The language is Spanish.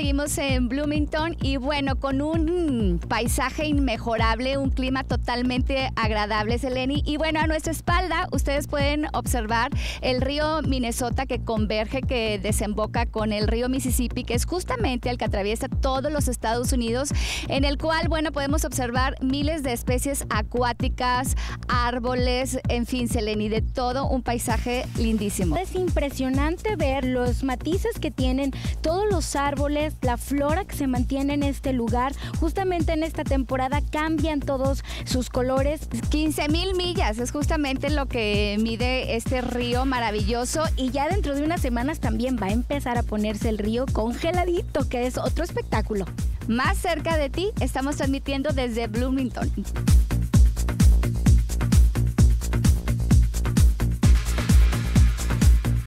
seguimos en Bloomington y bueno, con un paisaje inmejorable, un clima totalmente agradable, Seleni. Y bueno, a nuestra espalda ustedes pueden observar el río Minnesota que converge, que desemboca con el río Mississippi, que es justamente el que atraviesa todos los Estados Unidos, en el cual, bueno, podemos observar miles de especies acuáticas, árboles, en fin, Seleni, de todo un paisaje lindísimo. Es impresionante ver los matices que tienen todos los árboles, la flora que se mantiene en este lugar. Justamente en esta temporada cambian todos sus colores. 15,000 millas es justamente lo que mide este río maravilloso. Y ya dentro de unas semanas también va a empezar a ponerse el río congeladito, que es otro espectáculo. Más cerca de ti, estamos transmitiendo desde Bloomington.